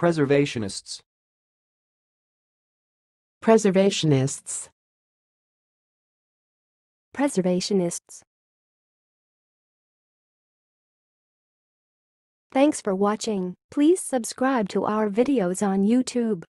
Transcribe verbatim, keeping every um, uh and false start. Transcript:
Preservationists. Preservationists. Preservationists. Thanks for watching. Please subscribe to our videos on YouTube.